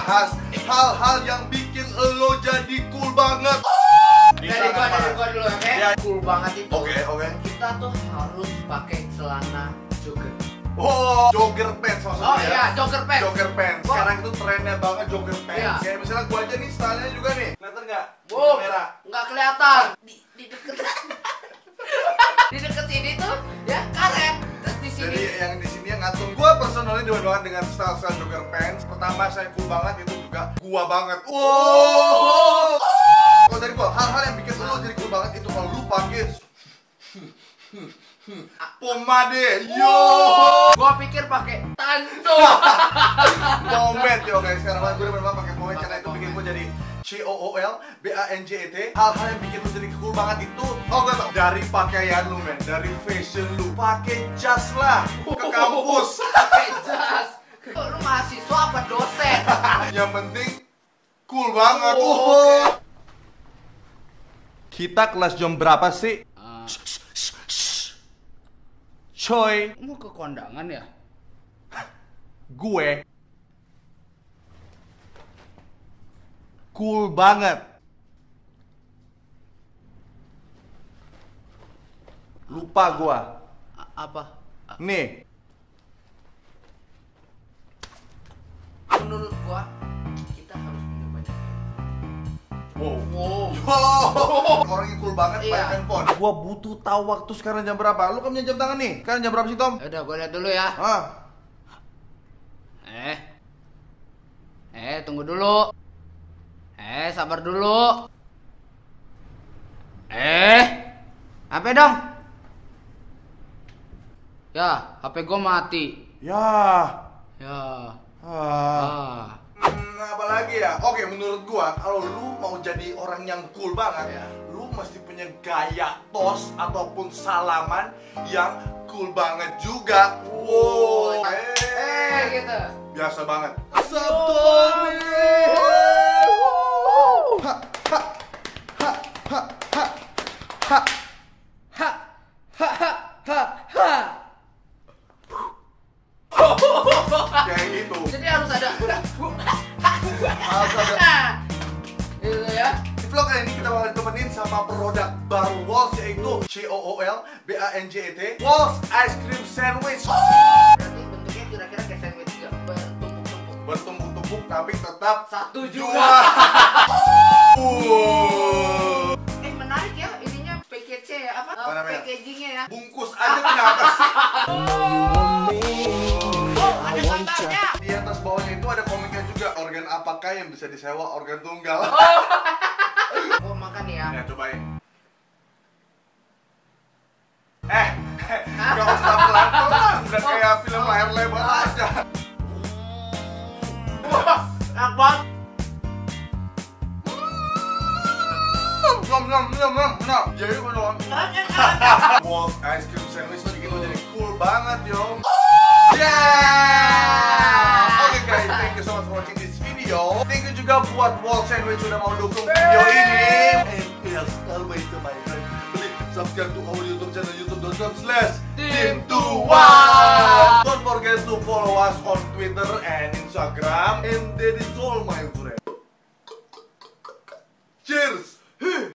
bahas hal-hal yang bikin lo jadi cool banget. Dari gua dulu, oke? Ya. Cool banget itu. Oke. Kita tuh harus pakai celana jogger. Oh, jogger pants maksudnya. Oh iya, jogger pants. Jogger pants. Sekarang itu trennya banget jogger pants. Iya. Kayak misalnya gua aja nih, stylenya juga nih. Kelihatan nggak? Wow, Kamera. nggak kelihatan. Di deket. Di deket sini tuh ya karet. Terus di sini. Jadi yang di sini yang ngatur. Gua personally demen banget dengan style jogger pants. Pertama saya cool banget, itu juga gua banget. Wow. Kalau dari gua, hal-hal yang bikin lo jadi cool banget itu kalau lu pakai pomade. Yo. Gua pikir pakai tanto. Pomade yo guys. Sekarang gue demen banget pakai pomade karena itu bikin gue jadi COOL BANGET. Hal-hal yang bikin lu jadi cool banget itu, gue tau, dari pakaian lu men, dari fashion lu, pakai jas lah ke kampus. Pakai jas. Lu mahasiswa apa dosen? Yang penting cool banget. Okay. Kita kelas jam berapa sih? Coy, Mau ke kondangan ya? gue cool banget. Lupa gua. Apa? Nih. Menurut gua kita harus minum banyak. Wow. Orang yang cool banget Iya. pakai handphone. Gua butuh tahu waktu sekarang jam berapa. Lu kan punya jam tangan nih. Sekarang jam berapa sih, Tom? Udah, gua lihat dulu ya. Tunggu dulu. Sabar dulu. HP dong. Ya, HP gua mati. Ya. Apa lagi ya? Oke, menurut gua kalau lu mau jadi orang yang cool banget, lu mesti punya gaya tos ataupun salaman yang cool banget juga. Wow. Gitu. Biasa banget. Kayak gitu. Jadi harus ada. Gitu ya. Di vlog kali ini kita bakal ditemenin sama produk baru Walls, yaitu COOL BANGET Walls Ice Cream Sandwich. Berarti bentuknya kira-kira kayak sandwich juga, bertumpuk-tumpuk. Bertumpuk-tumpuk tapi tetap Satu dua. juga. Menarik ya ininya, package ya, apa namanya? packagingnya ya. Bungkus aja kenapa sih? Oh, ada gambarnya. Di atas bawahnya itu ada komiknya juga. Organ apakah yang bisa disewa organ tunggal? Oh, makan ya. Ya, cobain. Gak usah pelan-pelan. Udah kayak film layar lebar aja. Wah, enak banget. Jadi gue doang. Walls Ice Cream Sandwich tuh bikin lo jadi cool banget, yo. Yeah! Oke guys, thank you so much for watching this video. Thank you juga buat Walls Sandwich sudah mau dukung video ini. And as always, my friend, please subscribe to our YouTube channel, youtube.com/Team21. Don't forget to follow us on Twitter and Instagram. And that is all, my friend. Cheers!